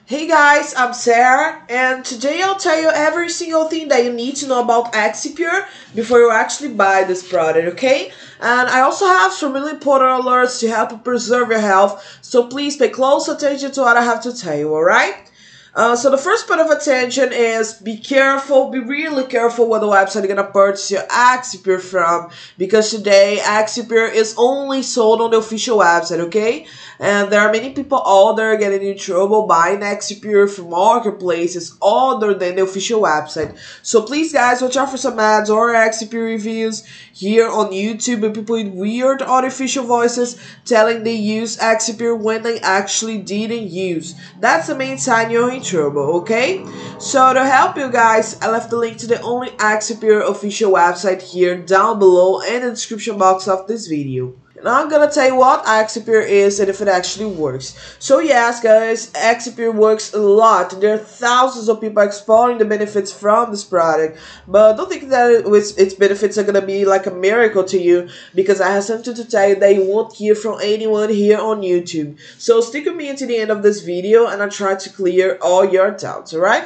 Hey guys, I'm Sarah, and today I'll tell you every single thing that you need to know about EXIPURE before you actually buy this product, okay? And I also have some really important alerts to help you preserve your health, so please pay close attention to what I have to tell you, alright? So the first point of attention is be careful, be really careful what the website you're gonna purchase your EXIPURE from, because today EXIPURE is only sold on the official website, okay? And there are many people out there getting in trouble buying EXIPURE from marketplaces other than the official website. So please guys, watch out for some ads or EXIPURE reviews here on YouTube with people with weird artificial voices telling they use EXIPURE when they actually didn't use. That's the main sign you're in trouble, okay? So to help you guys, I left the link to the only EXIPURE official website here down below in the description box of this video. And I'm gonna tell you what EXIPURE is and if it actually works. So yes guys, EXIPURE works a lot. There are thousands of people exploring the benefits from this product. But don't think that its benefits are gonna be like a miracle to you, because I have something to tell you that you won't hear from anyone here on YouTube. So stick with me until the end of this video and I'll try to clear all your doubts, alright?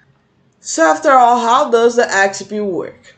So after all, how does the EXIPURE work?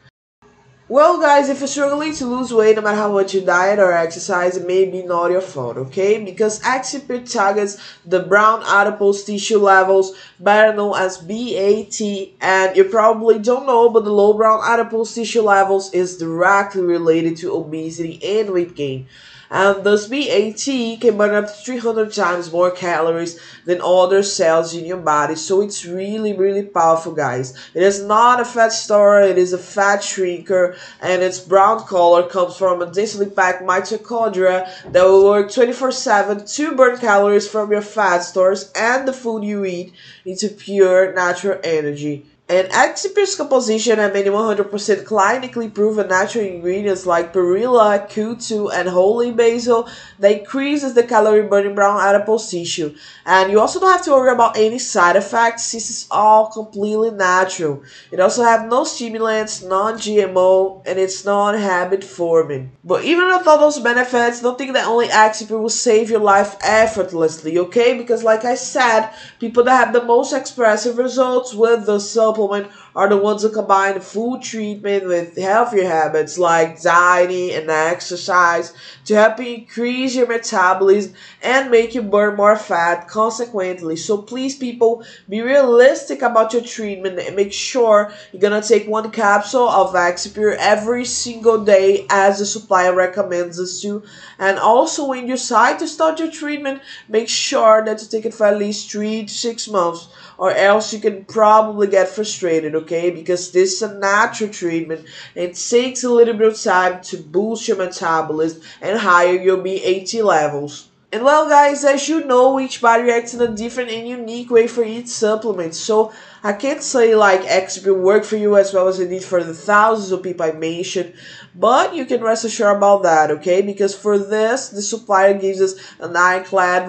Well guys, if you're struggling to lose weight no matter how much you diet or exercise, it may be not your fault, okay? Because EXIPURE targets the brown adipose tissue levels, better known as BAT, and you probably don't know, but the low brown adipose tissue levels is directly related to obesity and weight gain. And thus BAT can burn up to 300 times more calories than other cells in your body, so it's really powerful guys. It is not a fat storer, it is a fat shrinker, and its brown color comes from a densely packed mitochondria that will work 24/7 to burn calories from your fat stores and the food you eat into pure natural energy. And EXIPURE's composition and many 100% clinically proven natural ingredients like perilla, Q2, and holy basil that increases the calorie burning brown adipose tissue. And you also don't have to worry about any side effects since it's all completely natural. It also has no stimulants, non-GMO, and it's non-habit forming. But even with all those benefits, don't think that only EXIPURE will save your life effortlessly, okay? Because like I said, people that have the most expressive results with the supplement are the ones who combine the food treatment with healthier habits like dieting and exercise to help you increase your metabolism and make you burn more fat consequently. So please people, be realistic about your treatment and make sure you're gonna take one capsule of EXIPURE every single day as the supplier recommends us to. And also when you decide to start your treatment, make sure that you take it for at least 3 to 6 months, or else you can probably get frustrated, okay? Because this is a natural treatment and it takes a little bit of time to boost your metabolism and higher your BAT levels. And well guys, as you know, each body reacts in a different and unique way for each supplement. So I can't say like EXIPURE worked for you as well as it did for the thousands of people I mentioned. But you can rest assured about that, okay? Because for this, the supplier gives us an ironclad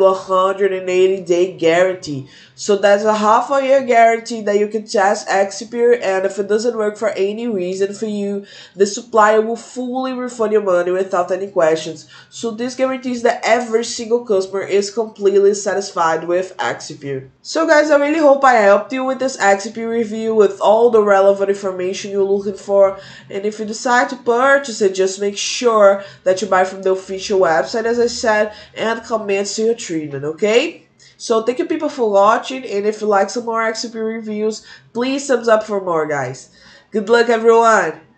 180-day guarantee. So that's a half a year guarantee that you can test EXIPURE, and if it doesn't work for any reason for you, the supplier will fully refund your money without any questions. So this guarantees that every single customer is completely satisfied with EXIPURE. So guys, I really hope I helped you with this EXIPURE review with all the relevant information you're looking for. And if you decide to purchase it, just make sure that you buy from the official website as I said, and comments to your treatment, okay? So thank you people for watching, and if you like some more EXIPURE reviews, please thumbs up for more guys. Good luck everyone!